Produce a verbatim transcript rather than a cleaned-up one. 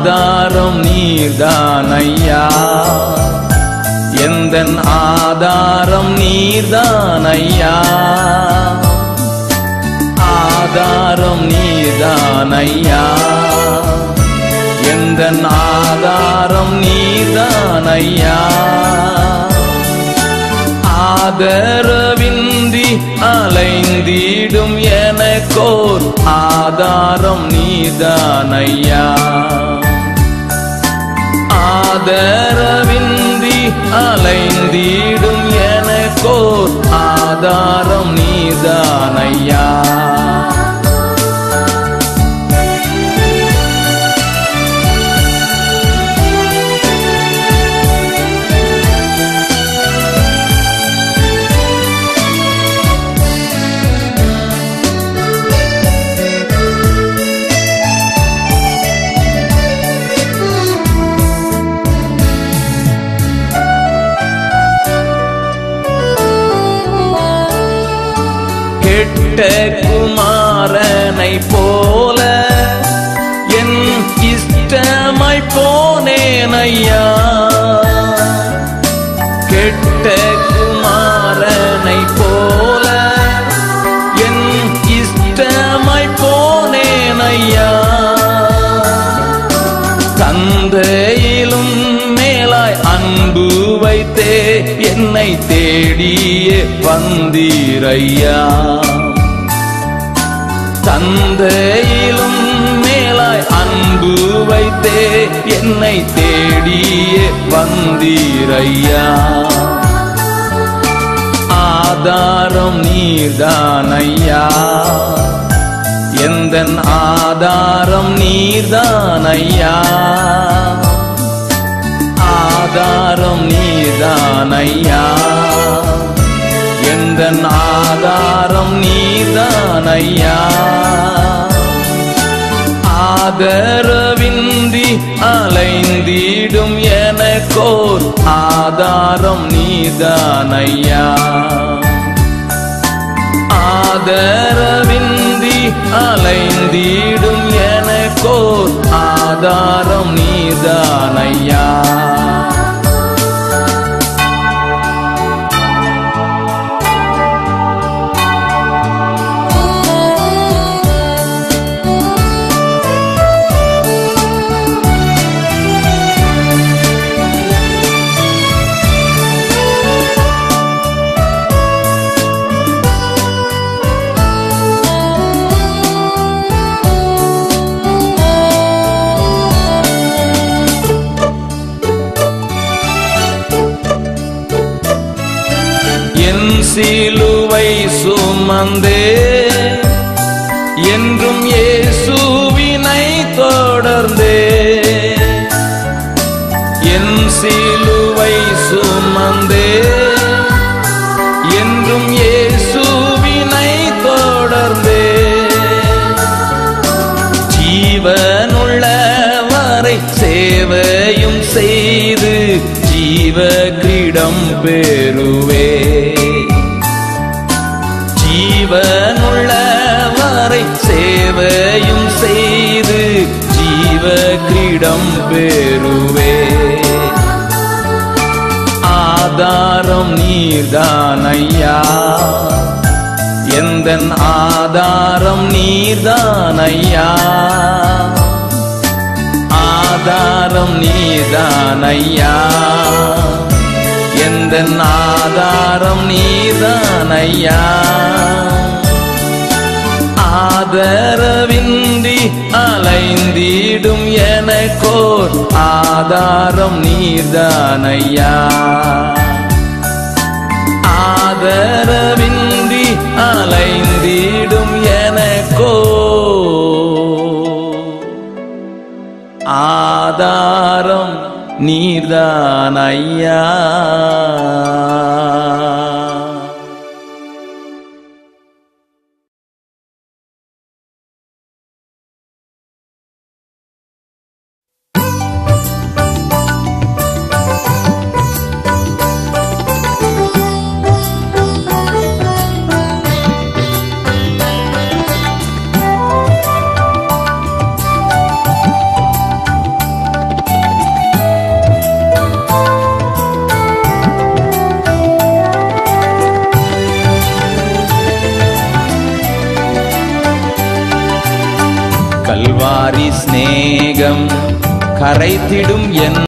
ஆதாரம் நீர்தானையா, எந்தன் ஆதாரம் நீர்தானையா, ஆதாரம் நீர்தானையா, எந்தன் ஆதாரம் நீர்தானையா. ஆதரவின்றி அலைந்திடும் எனக்கோர் ஆதாரம் நீர்தானையா, ஆதரவின்றி அலைந்திடும் எனக்கோர் ஆதாரம் நீர்தானையா. கெட்ட குமாரனை போல என் இஷ்டமாய் போனேனையா, கெட்ட குமாரனை போல என் இஷ்டமாய் போனேனையா. தந்தையிலும் மேலாய் அன்பு வைத்தே என்னை தேடியே வந்தீரையா, தந்தையிலும் மேலாய் அன்பு வைத்தே என்னை தேடியே வந்தீரையா. ஆதாரம் நீர்தானையா, எந்தன் ஆதாரம் நீர்தானையா, ஆதாரம் நீர்தானையா, எந்தன் ஆதாரம் நீர்தானையா. ஆதரவின்றி அலைந்திடும் எனக்கோர் ஆதாரம் நீர்தானையா, ஆதரவின்றி அலைந்திடும் எனக்கோர் ஆதாரம் நீர்தானையா. சிலுவை சுமந்தே என்றும் இயேசுவினை தொடர்ந்தே, என் சிலுவை சுமந்தே என்றும் இயேசுவினை தொடர்ந்தே. ஜீவனுள்ளவரை சேவையும் செய்து ஜீவ கிரீடம் பெறுவே, ஜீவனுள்ளவரை சேவையும் செய்து ஜீவ கிரீடம் பெறுவே. ஆதாரம் நீர்தானையா, எந்தன் ஆதாரம் நீர்தானையா, ஆதாரம் நீர்தானையா, எந்தன் ஆதாரம் நீர்தானையா. ஆதரவின்றி அலைந்திடும் எனக்கோர் ஆதாரம் நீர்தானையா, ஆதரவின்றி அலைந்திடும் எனக்கோ ஆதாரம் நீர்தானையா. கல்வாரி சிநேகம் கரைத்திடும் என்